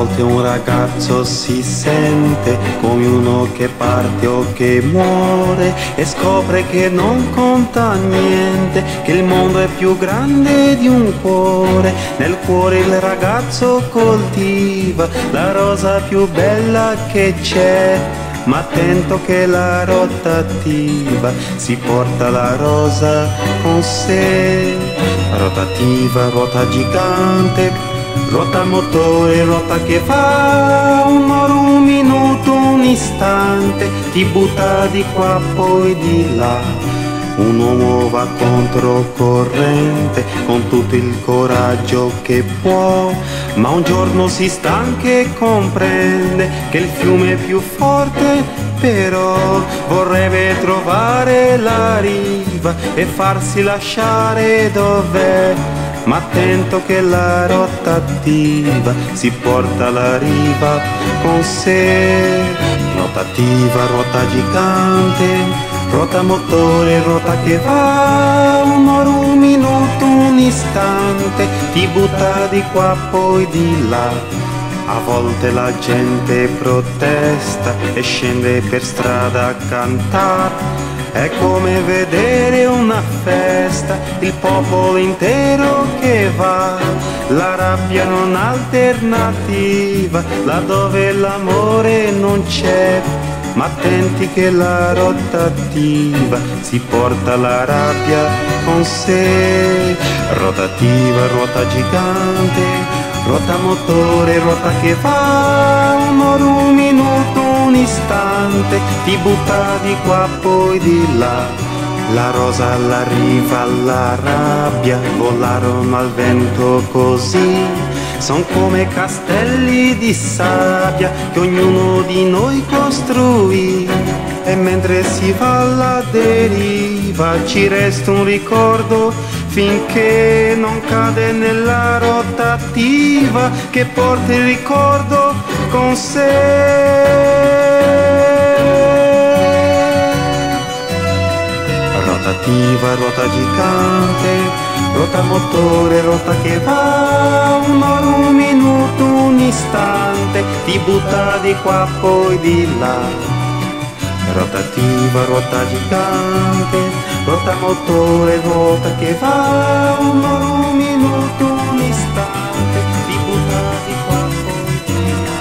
volte un ragazzo si sente come uno che parte o che muore e scopre che non conta niente, che il mondo è più grande di un cuore. Nel cuore il ragazzo coltiva la rosa più bella che c'è, ma attento che la rotativa si porta la rosa con sé. Rotativa, ruota gigante, ruota motore, ruota che fa un'ora, un minuto, un istante, ti butta di qua poi di là. Un uomo va controcorrente con tutto il coraggio che può, ma un giorno si stanca e comprende che il fiume è più forte, però vorrebbe trovare la riva e farsi lasciare dov'è. Ma attento che la rotativa si porta la riva con sé. Rotativa, ruota gigante, ruota motore, ruota che va un'ora, un minuto, un istante, ti butta di qua poi di là. A volte la gente protesta e scende per strada a cantare. È come vedere una festa, il popolo intero che va. La rabbia non alternativa, laddove l'amore non c'è. Ma attenti che la rotativa si porta la rabbia con sé. Rotativa, ruota gigante, ruota motore, ruota che va un'ora, un minuto, un istante, ti butta di qua poi di là. La rosa, la riva, la rabbia volarono al vento così. Son come castelli di sabbia che ognuno di noi costruì. E mentre si va alla deriva ci resta un ricordo finché non cade nella rotativa che porta il ricordo con sé. Rotativa, ruota gigante, ruota motore, ruota che va un'ora, un minuto, un istante, ti butta di qua poi di là. Rotativa, ruota gigante, ruota motore, ruota che va un'ora, un minuto, un istante, ti butta di qua poi di là.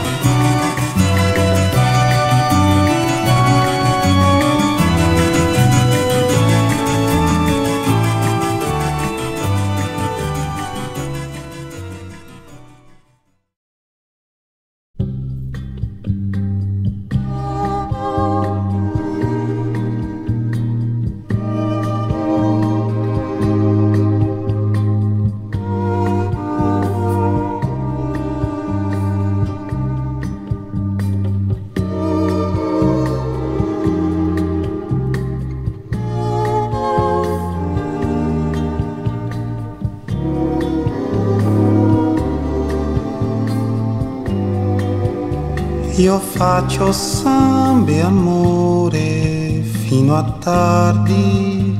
Io faccio samba e amore fino a tardi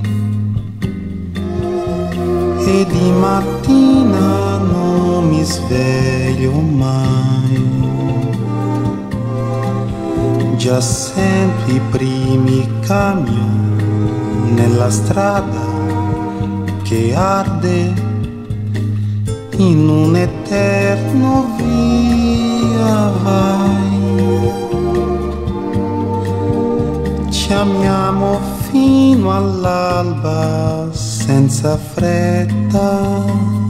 e di mattina non mi sveglio mai. Già sento i primi camion nella strada che arde in un eterno via vai. Ci amiamo fino all'alba senza fretta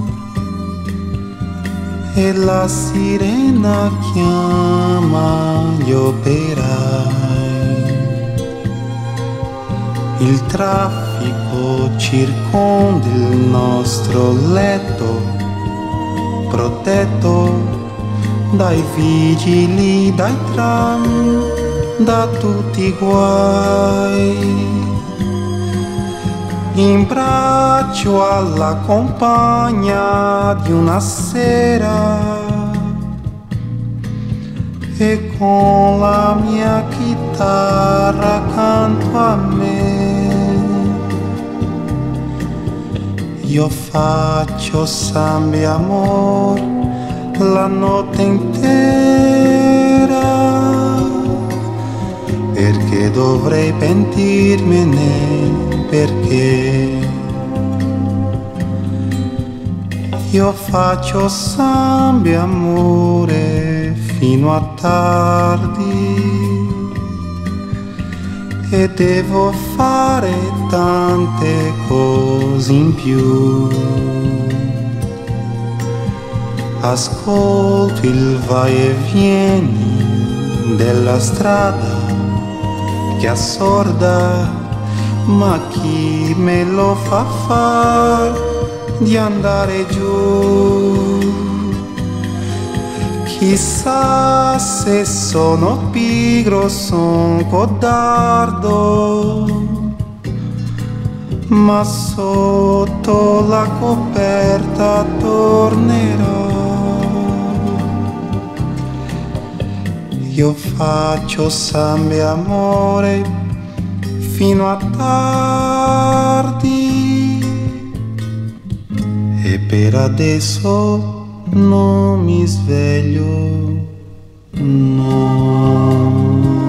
e la sirena chiama gli operai. Il traffico circonda il nostro letto protetto dai vigili, dai tram, da tutti i guai. In braccio alla compagna di una sera e con la mia chitarra accanto a me io faccio samba e amor la notte intera, perché dovrei pentirmene, perché io faccio sambia amore fino a tardi e devo fare tante cose in più. Ascolto il vai e vieni della strada che assorda, ma chi me lo fa far di andare giù? Chissà se sono pigro, son codardo, ma sotto la coperta tornerò. Io faccio sambia amore fino a tardi e per adesso non mi sveglio, no.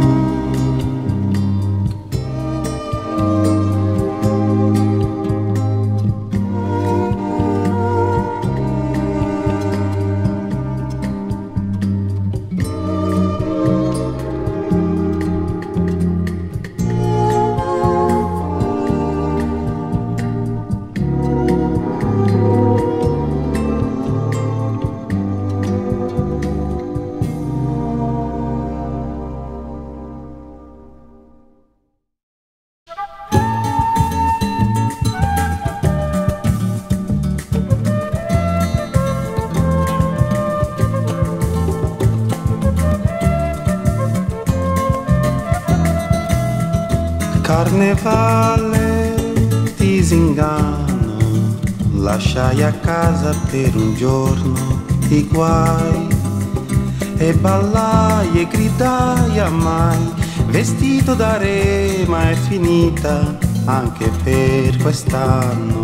Carnevale, disinganno, lasciai a casa per un giorno i guai e ballai e gridai a mai, vestito da re, ma è finita anche per quest'anno.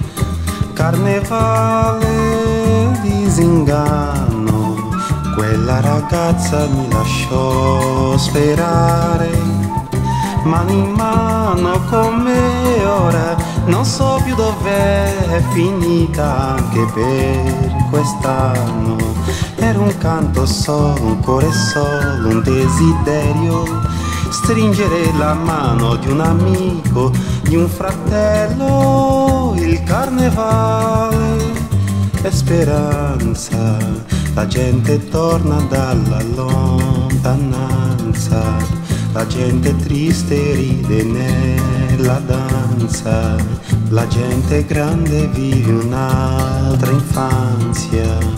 Carnevale, disinganno, quella ragazza mi lasciò sperare, mano in mano con me ora, non so più dov'è, è finita anche per quest'anno. Era un canto solo, un cuore solo, un desiderio, stringere la mano di un amico, di un fratello. Il carnevale è speranza, la gente torna dalla lontananza. La gente triste ride nella danza, la gente grande vive un'altra infanzia.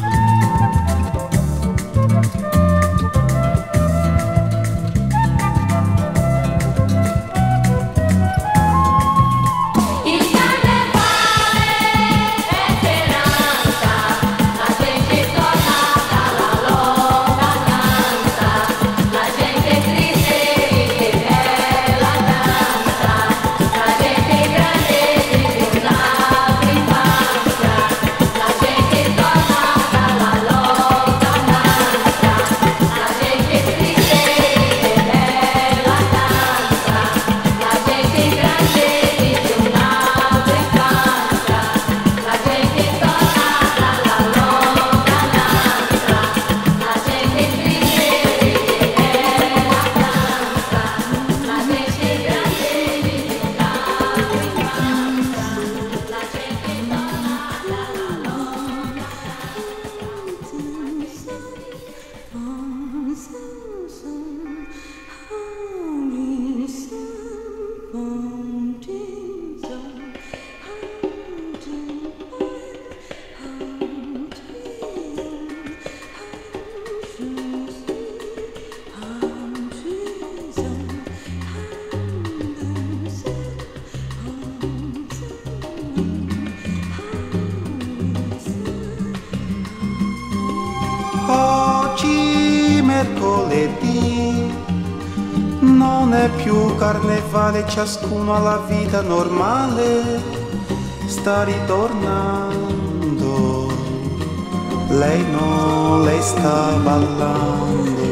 Mercoledì non è più carnevale, ciascuno alla vita normale sta ritornando. lei no, lei sta ballando.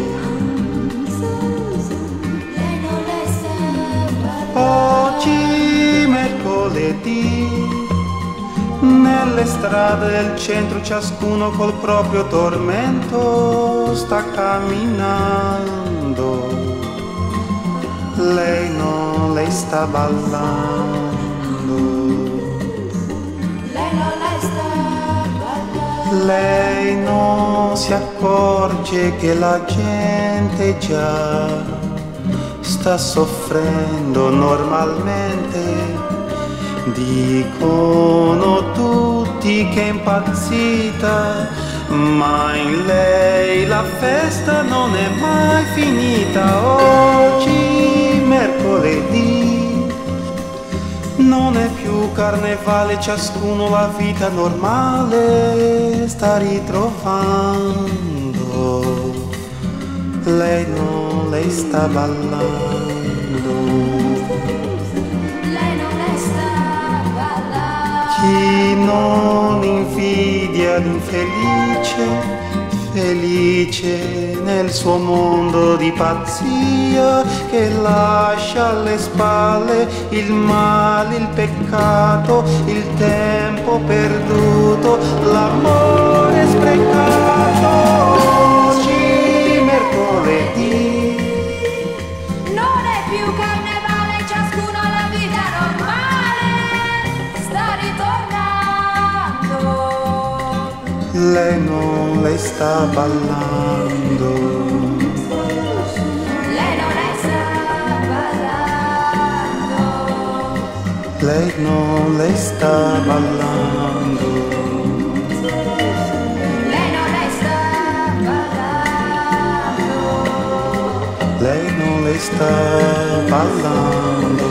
Oggi mercoledì, nelle strade del centro ciascuno col proprio tormento sta camminando. Lei no, lei sta ballando. Lei no, lei sta ballando. Lei non si accorge che la gente già sta soffrendo normalmente. Dicono tutti che è impazzita, ma in lei la festa non è mai finita. Oggi mercoledì non è più carnevale, ciascuno la vita normale sta ritrovando. Lei no, lei sta ballando. Lei non lei sta ballando. Chi non invidia l'infelice, felice nel suo mondo di pazzia, che lascia alle spalle il male, il peccato, il tempo perduto, l'amore sprecato. Oggi mercoledì Non è più carnevale, ciascuno alla vita normale sta ritornando. lei non, lei sta ballando. Lei non lei sta ballando. Lei non, lei sta ballando. Lei non lei sta ballando. Lei non, lei sta ballando.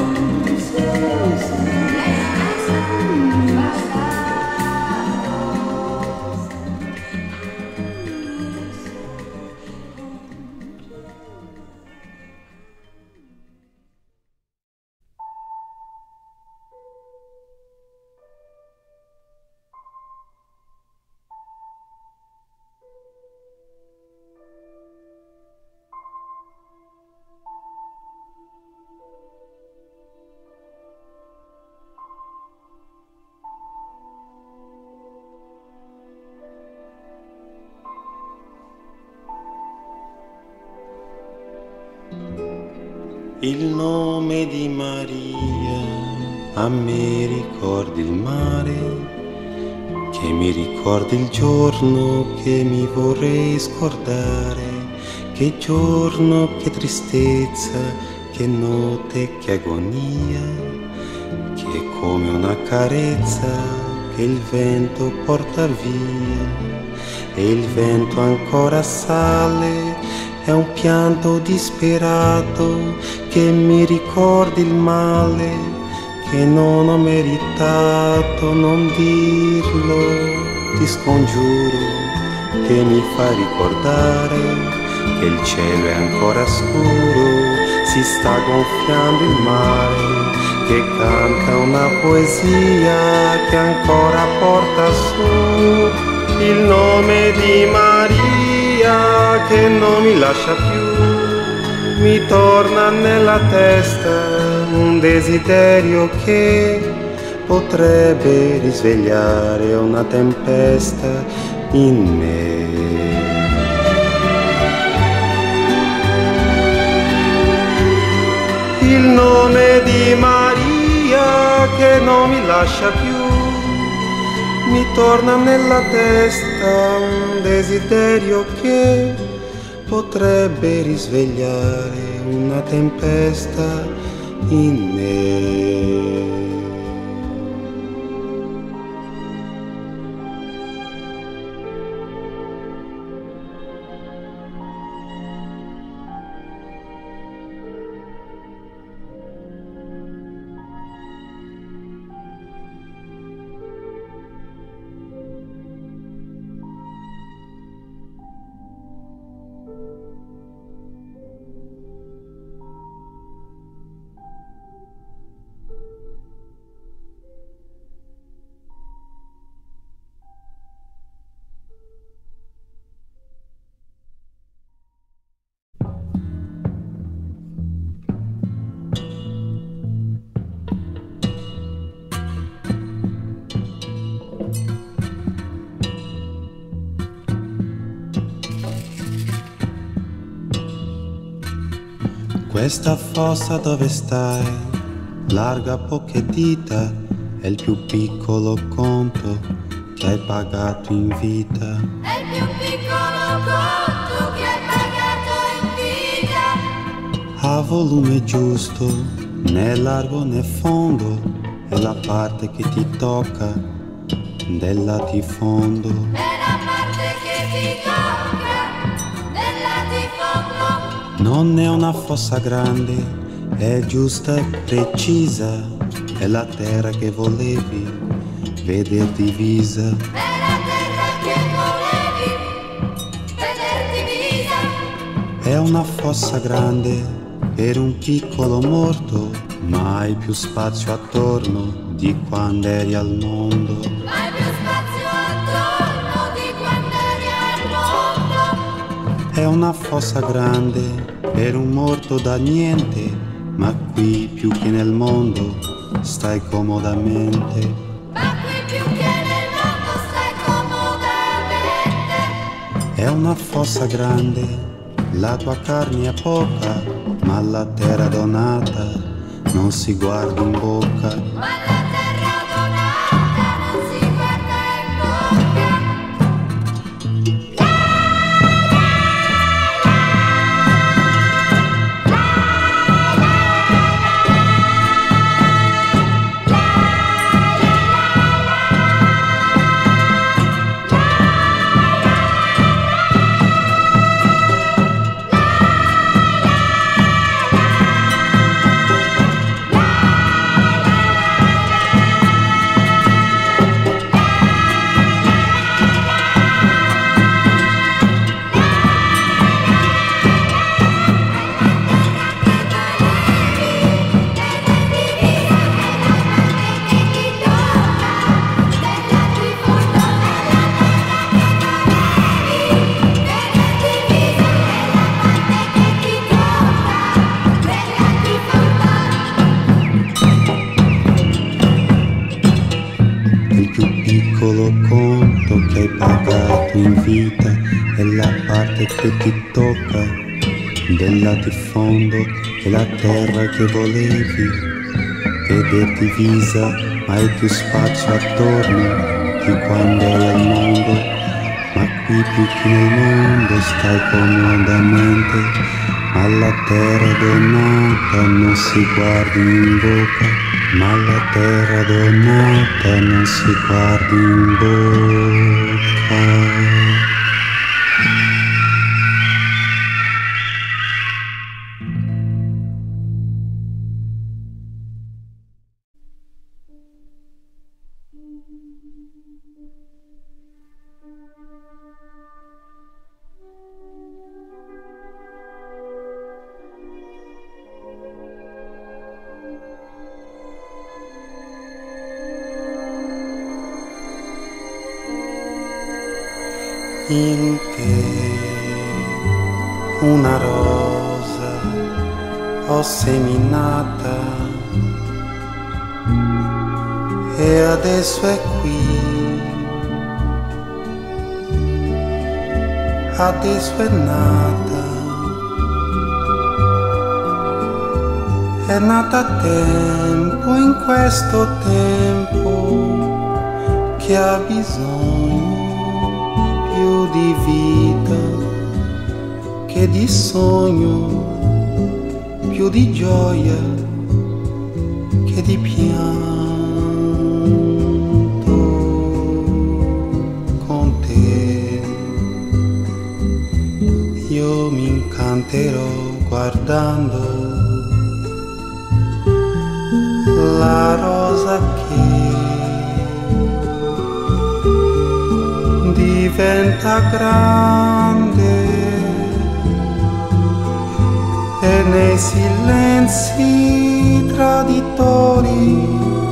Il nome di Maria a me ricordi il mare, che mi ricordi il giorno che mi vorrei scordare. Che giorno, che tristezza, che notte, che agonia, che è come una carezza che il vento porta via. E il vento ancora sale, è un pianto disperato che mi ricordi il male che non ho meritato. Non dirlo, ti scongiuro, che mi fa ricordare che il cielo è ancora scuro, si sta gonfiando il mare, che canta una poesia che ancora porta su il nome di Maria, che non mi lascia più. Mi torna nella testa un desiderio che potrebbe risvegliare una tempesta in me. Il nome di Maria che non mi lascia più, mi torna nella testa un desiderio che potrebbe risvegliare una tempesta in me. Questa fossa dove stai, larga poche dita, è il più piccolo conto che hai pagato in vita. È il più piccolo conto che hai pagato in vita. A volume giusto, né largo né fondo, è la parte che ti tocca del latifondo. È la parte che ti tocca del latifondo. Non è una fossa grande, è giusta e precisa, è la terra che volevi veder divisa. È la terra che volevi veder divisa. È una fossa grande per un piccolo morto, ma hai più spazio attorno di quando eri al mondo. Hai più spazio attorno di quando eri al mondo. È una fossa grande per un morto da niente, ma qui più che nel mondo stai comodamente. Ma qui più che nel mondo stai comodamente. È una fossa grande, la tua carne è poca, ma la terra donata non si guarda in bocca. Ma la terra donata non si guarda in bocca. Che hai pagato in vita è la parte che ti tocca del latifondo, è la terra che volevi veder divisa, ma hai più spazio attorno di quando eri al mondo. Ma qui più che nel mondo stai comodamente, ma la terra donata non si guarda in bocca. Ma la terra donata non si guarda in bocca. In te una rosa ho seminata e adesso è qui, adesso è nata a tempo, in questo tempo che ha bisogno più di vita che di sogno, più di gioia che di pianto. Con te io mi incanterò guardando la rosa che diventa grande e nei silenzi traditori,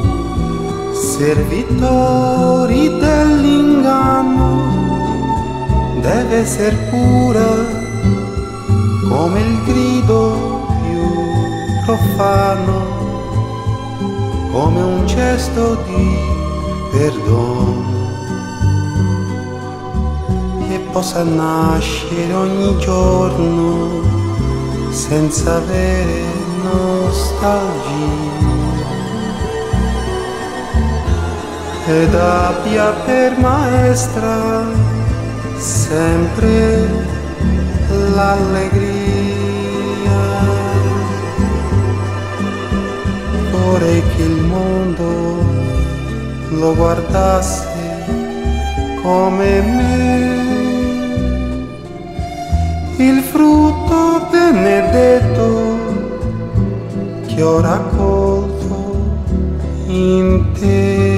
servitori dell'inganno, deve essere pura come il grido più profano, come un gesto di perdono. Possa nascere ogni giorno senza avere nostalgia, ed abbia per maestra sempre l'allegria. Vorrei che il mondo lo guardasse come me, il frutto benedetto che ho raccolto in te.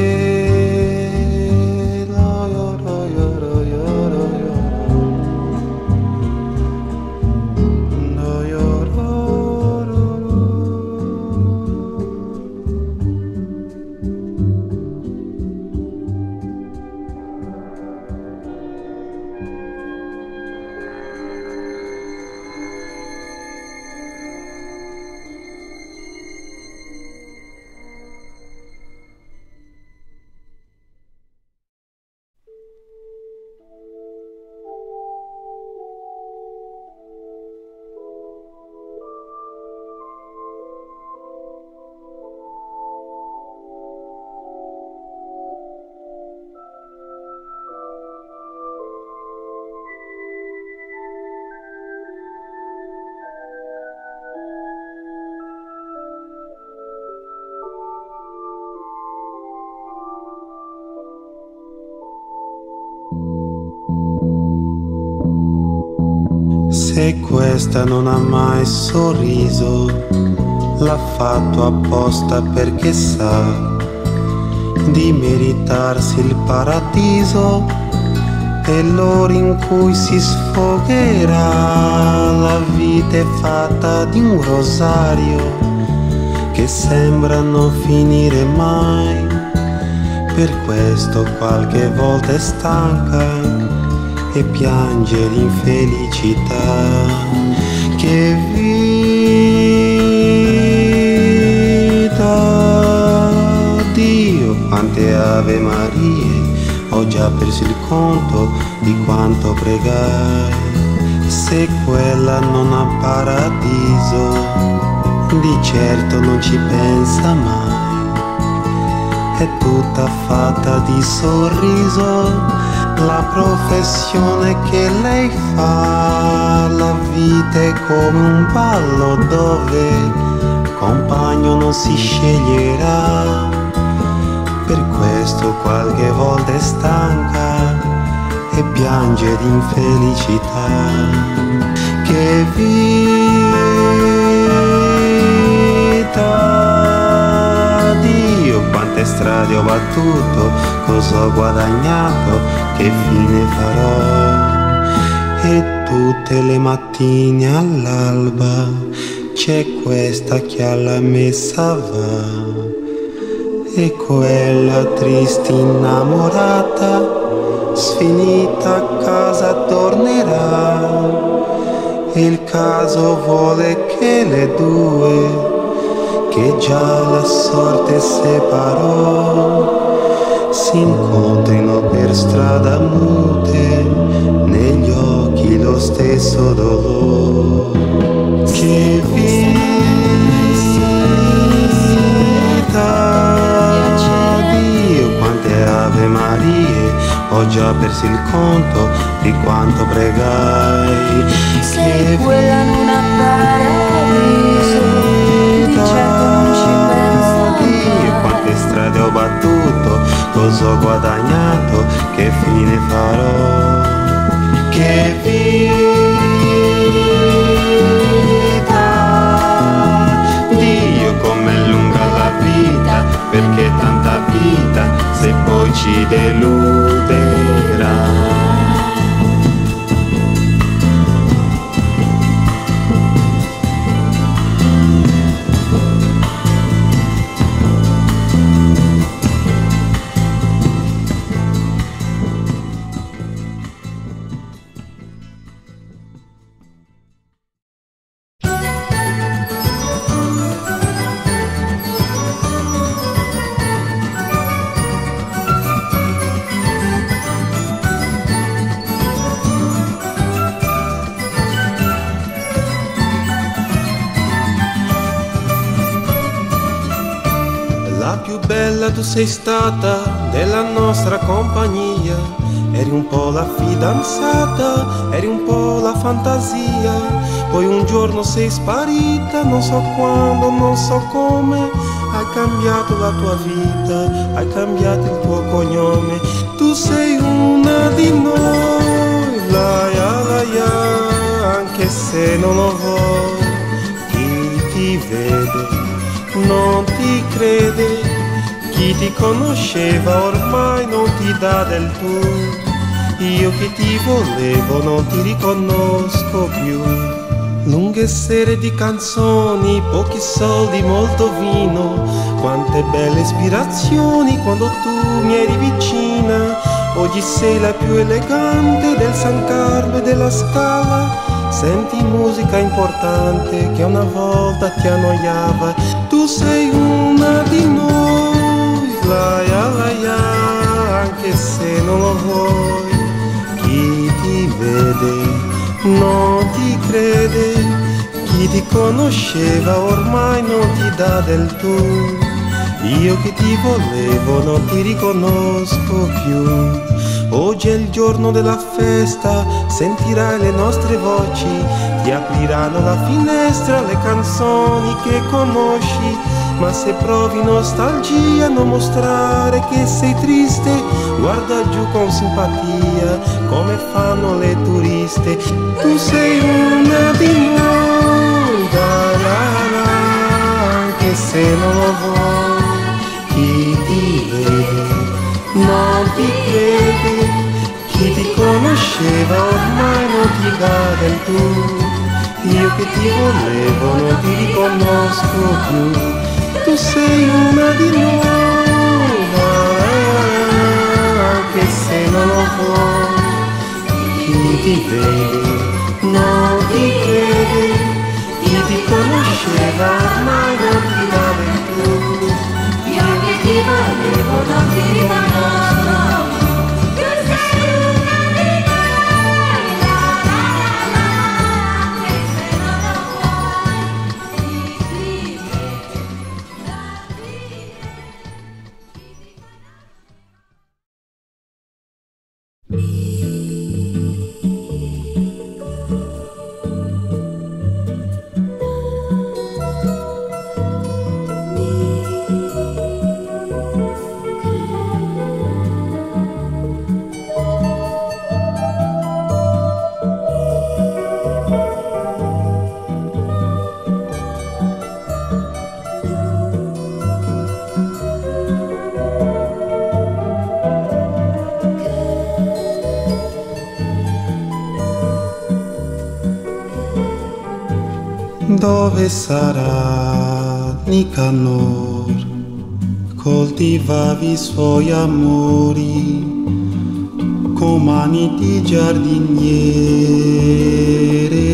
Se questa non ha mai sorriso, l'ha fatto apposta perché sa di meritarsi il paradiso e l'ora in cui si sfogherà. La vita è fatta di un rosario che sembra non finire mai, per questo qualche volta è stanca e piange l'infelicità. Che vita, Dio, quante Ave Marie, ho già perso il conto di quanto pregai. Se quella non ha paradiso, di certo non ci pensa mai, è tutta fatta di sorriso. La professione che lei fa, la vita è come un ballo dove compagno non si sceglierà, per questo qualche volta è stanca e piange d'infelicità. Che vita, Dio, quante strade ho battuto, cosa ho guadagnato, che fine farò? E tutte le mattine all'alba c'è questa che alla messa va e quella triste innamorata sfinita a casa tornerà. E il caso vuole che le due, che già la sorte separò, si incontrino per strada mute, negli occhi lo stesso dolore. Che vita, Dio, quante Ave Marie, ho già perso il conto di quanto pregai. Se quella non ha paradiso, di certo non ci pensa Dio, quante strade ho battuto, cosa ho guadagnato, che fine farò? Che vita, Dio, com'è lunga la vita, perché tanta vita se poi ci deluderà. tu sei stata della nostra compagnia, eri un po' la fidanzata, eri un po' la fantasia, poi un giorno sei sparita, non so quando, non so come, hai cambiato la tua vita, hai cambiato il tuo cognome, tu sei una di noi, la, anche se non lo vuoi, chi ti vede non ti crede, chi ti conosceva ormai non ti dà del tu, io che ti volevo non ti riconosco più. Lunghe sere di canzoni, pochi soldi, molto vino, quante belle ispirazioni quando tu mi eri vicina. Oggi sei la più elegante del San Carlo e della Scala, senti musica importante che una volta ti annoiava. Tu sei una di noi, la, anche se non lo vuoi, chi ti vede non ti crede, chi ti conosceva ormai non ti dà del tu, io che ti volevo non ti riconosco più. Oggi è il giorno della festa, sentirai le nostre voci, ti apriranno la finestra le canzoni che conosci, ma se provi nostalgia non mostrare che sei triste, guarda giù con simpatia come fanno le turiste. Tu sei una di noi, la, anche se non lo vuoi, chi ti vede non ti crede, chi ti conosceva ormai non ti dà del tu, io che ti volevo non ti riconosco più. Tu sei una di noi, anche se non lo vuoi, chi ti vede non ti crede, chi ti conosceva ormai non ti dà del tu, io che ti volevo non ti riconosco. Tu sei una di noi, anche se non lo vuoi, chi ti Dove sarà Nicanor? Coltivavi i suoi amori con mani di giardiniere.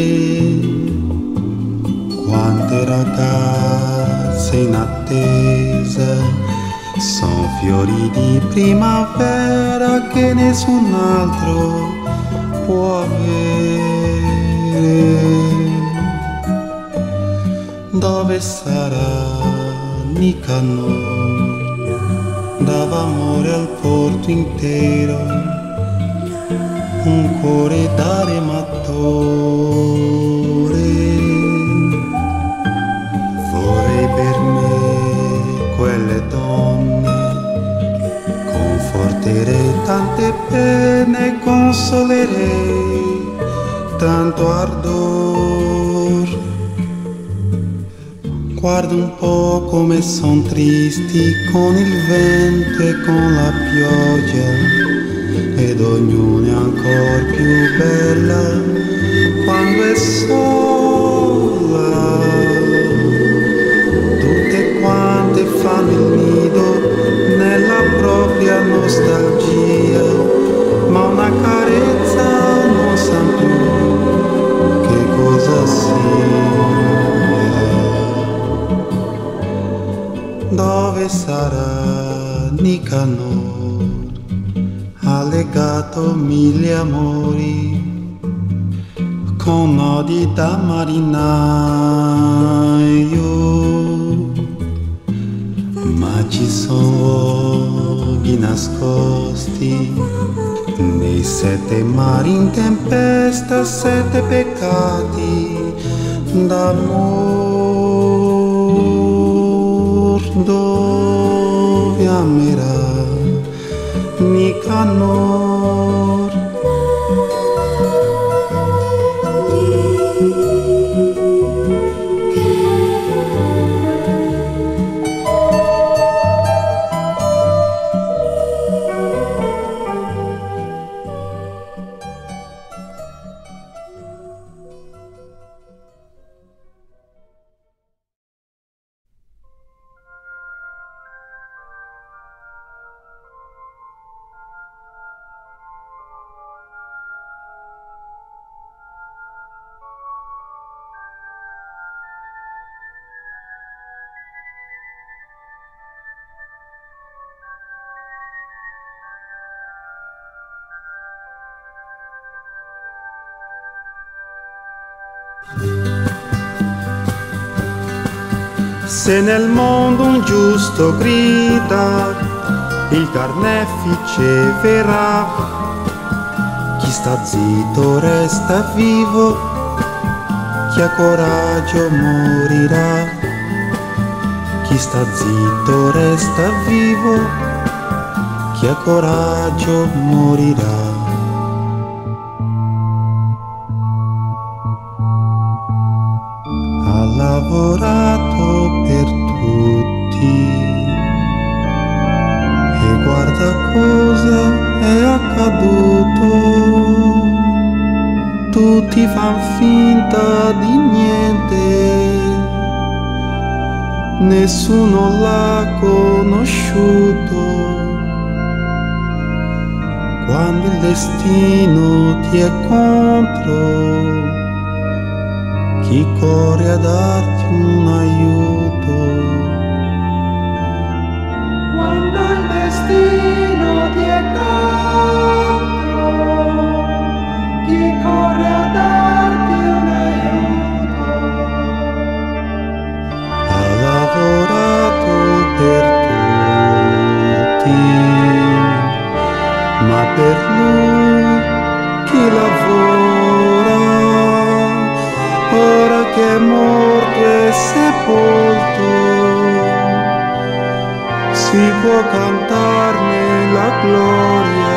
Quante ragazze in attesa son fiori di primavera che nessun altro può avere. Dove sarà Nicanor? Dava amore al porto intero, un cuore da rematore. Vorrei per me quelle donne, conforterei tante pene, consolerei tanto ardor. Guarda un po' come son tristi con il vento e con la pioggia, ed ognuna è ancor più bella quando è sola. Tutte quante fanno il nido nella propria nostalgia, ma una carezza non sa più che cosa sia. Dove sarà Nicanor? Ha legato mille amori con nodi da marinaio. Ma ci sono luoghi nascosti nei 7 mari in tempesta, 7 peccati d'amor, dove amerà Nicanor. Se nel mondo un giusto grida, il carnefice verrà. Chi sta zitto resta vivo, chi ha coraggio morirà. Chi sta zitto resta vivo, chi ha coraggio morirà. Ha lavorato per tutti e guarda cosa è accaduto. Tutti fan finta di niente, nessuno l'ha conosciuto. Quando il destino ti è contro, chi corre a darti un aiuto? Quando il destino ti è contro, chi corre a darti un aiuto? Ha lavorato per tutti, ma per lui chi lavora? Ora che è morto e sepolto, si può cantarne la gloria,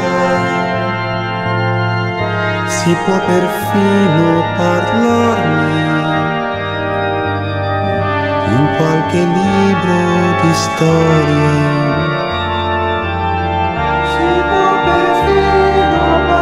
si può perfino parlarne in qualche libro di storia. Si può perfino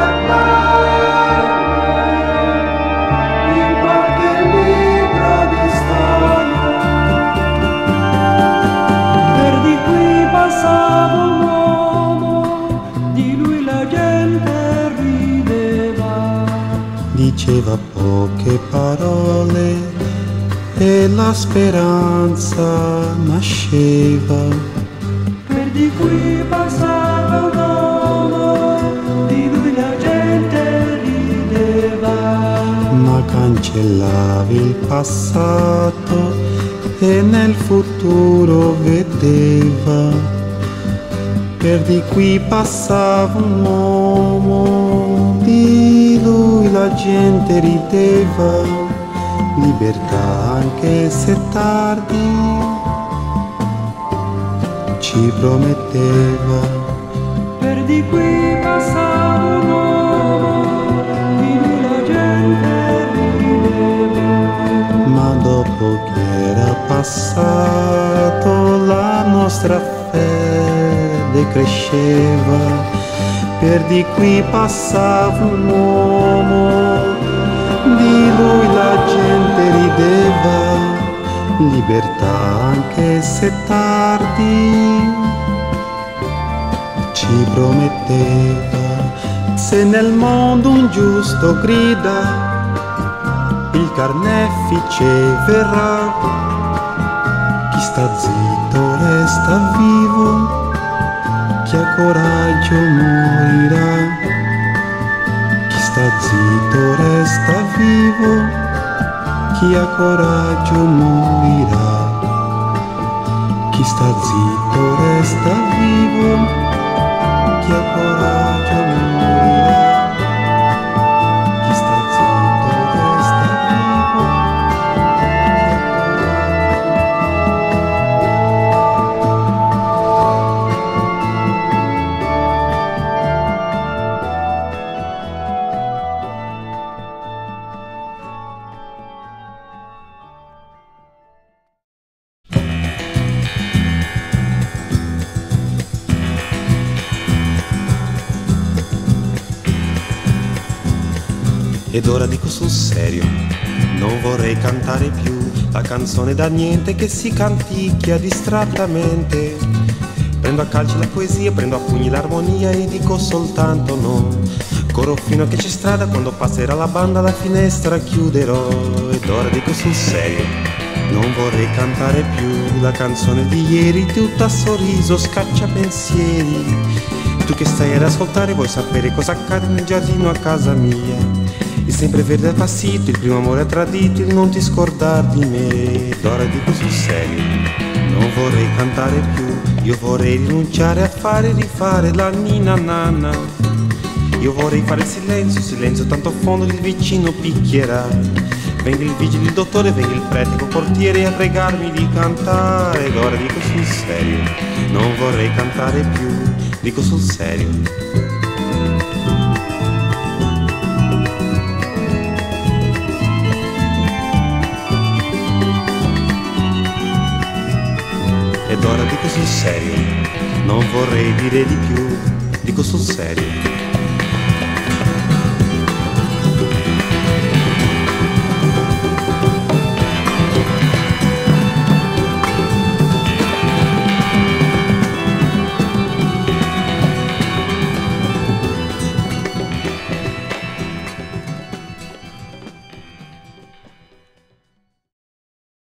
passava un uomo, di lui la gente rideva. Diceva poche parole e la speranza nasceva. Per di qui passava un uomo, di lui la gente rideva. Ma cancellavi il passato e nel futuro vedeva. Per di qui passava un uomo, di lui la gente rideva. Libertà anche se tardi, ci prometteva. Per di qui passava un uomo, di lui la gente rideva. Ma dopo che era passato la nostra fede cresceva. Per di qui passava un uomo, di lui la gente rideva. Libertà anche se tardi, ci prometteva. Se nel mondo un giusto grida, il carnefice verrà. Chi sta zitto resta vivo, chi ha coraggio morirà. Chi sta zitto resta vivo, chi ha coraggio morirà. Chi sta zitto resta vivo, chi ha coraggio morirà. Chi sta zitto resta vivo, chi ha Ed ora dico sul serio, non vorrei cantare più la canzone da niente che si canticchia distrattamente. Prendo a calci la poesia, prendo a pugni l'armonia e dico soltanto no. Corro fino a che c'è strada, quando passerà la banda la finestra chiuderò. Ed ora dico sul serio, non vorrei cantare più la canzone di ieri, tutta sorriso, scaccia pensieri. Tu che stai ad ascoltare vuoi sapere cosa accade nel giardino a casa mia. Il sempreverde appassito, il primo amore ha tradito, il non ti scordar di me. Ed ora dico sul serio, non vorrei cantare più, io vorrei rinunciare a fare e rifare la nina nanna. Io vorrei fare il silenzio tanto fondo che il vicino picchierà. Venga il vigile, il dottore, venga il prete col portiere a pregarmi di cantare. Ed ora dico sul serio, non vorrei cantare più, dico sul serio. Ed ora dico sul serio, non vorrei dire di più, dico sul serio.